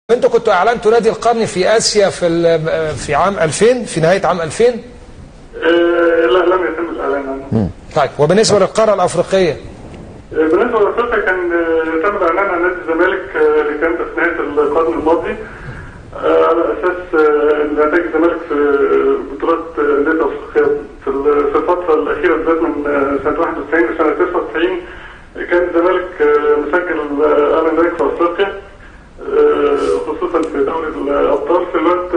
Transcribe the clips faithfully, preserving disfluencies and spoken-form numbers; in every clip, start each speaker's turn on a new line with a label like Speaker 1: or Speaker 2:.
Speaker 1: انتوا كنتوا اعلنتوا نادي القرن في اسيا في في عام ألفين، في نهايه عام ألفين؟
Speaker 2: أه لا، لم يتم الاعلان عنه.
Speaker 1: طيب، وبالنسبه للقاره الافريقيه؟
Speaker 2: بالنسبه لافريقيا كان تم الاعلان عن نادي الزمالك اللي كان في نهايه القرن الماضي على اساس نتائج الزمالك في بطولات الانديه الافريقيه في الفتره الاخيره بالذات من سنه واحد وتسعين لسنه تسعة وتسعين. كان الزمالك مسجل اعلى نتائج في افريقيا خصوصا في دوري الابطال. في الوقت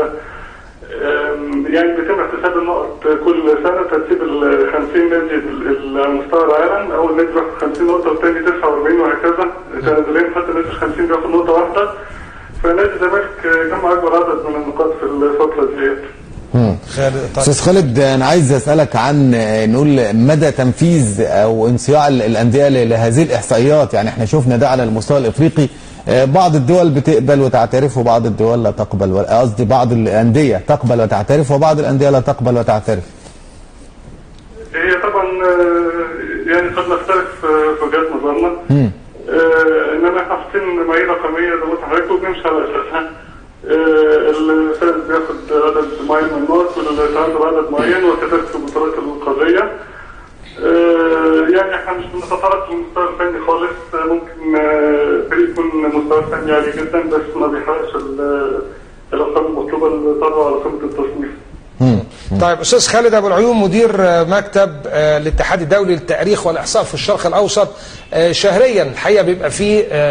Speaker 2: يعني بيتم احتساب النقط كل سنه، ترتيب ال خمسين نادي على مستوى العالم، اول نادي بياخد خمسين نقطه والثاني تسعة وأربعين وهكذا تنازلين حتى النادي ال خمسين بياخد نقطه واحده. فنادي الزمالك جمع اكبر عدد من النقاط في الفتره ديت.
Speaker 3: استاذ خالد، انا عايز اسالك عن نقول مدى تنفيذ او انصياع الانديه لهذه الاحصائيات. يعني احنا شفنا ده على المستوى الافريقي، بعض الدول بتقبل وتعترف وبعض الدول لا تقبل، قصدي بعض الانديه تقبل وتعترف وبعض الانديه لا تقبل وتعترف.
Speaker 2: هي طبعا يعني قد نختلف في وجهات نظرنا، انما احنا حاطين معايير رقميه زي ما حضرتك وبنمشي على اساسها. الفائز بياخد عدد معين من النقط والتعادل عدد معين، وكذلك في البطولات القاريه. يعني احنا مش بنتطرق للمستوى الفني خالص، ممكن فريق يكون مستوى فني عالي جدا بس ما بيحققش الارقام المطلوبه اللي طالعه على قمه التصنيف.
Speaker 1: طيب، استاذ خالد ابو العيون، مدير مكتب الاتحاد الدولي للتاريخ والاحصاء في الشرق الاوسط، شهريا الحقيقه بيبقى فيه